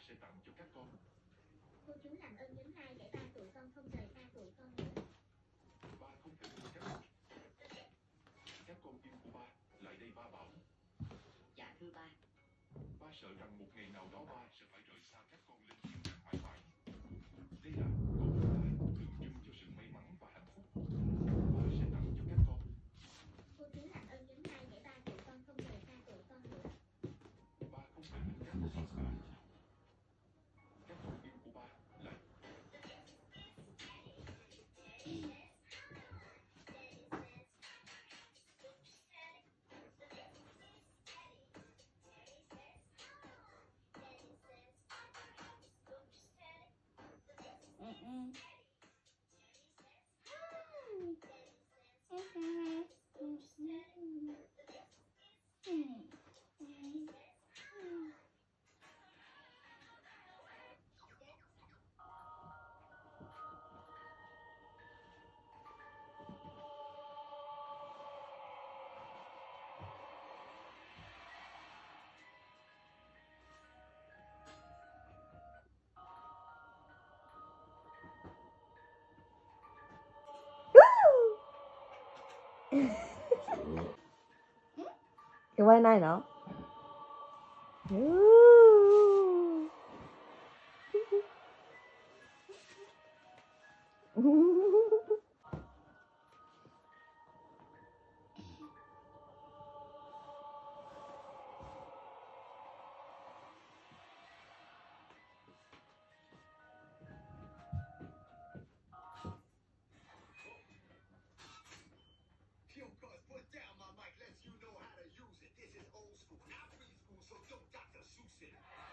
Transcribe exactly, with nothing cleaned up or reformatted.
sẽ tặng cho các con. Cô chú làm ơn nhấn like để ba tụi con không rời xa tụi con nữa. Ba không thể đưa các con. Các con yêu của ba, lại đây ba bảo. Dạ thưa ba. Ba sợ rằng một ngày nào đó ba sẽ phải rời xa các con linh thiêng rằng mãi mãi. Đây là con bông tai tượng trưng cho sự may mắn và hạnh phúc. Ba sẽ tặng cho các con. Cô chú làm ơn nhấn like để ba tụi con không rời xa tụi con nữa. Ba không thể đưa các con sợ hãi. Các con yêu của ba, lại. cái quay này nó This is old school, not preschool, so don't Doctor Seuss it.